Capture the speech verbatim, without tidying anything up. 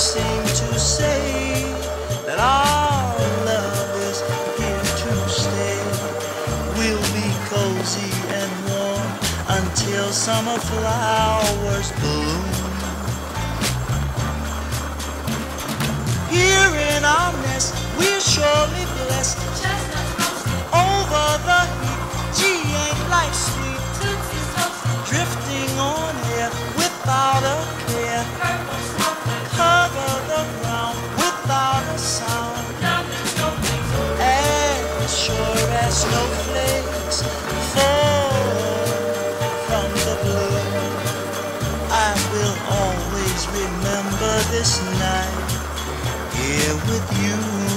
seem to say that our love is here to stay. We'll be cozy and warm until summer flowers bloom. Here in our nest, we're surely blessed. Over the heat, gee, ain't life sweet? Drifting on air without a care. Cover the ground without a sound. As sure as snowflakes fall from the blue, I will always remember this night here with you.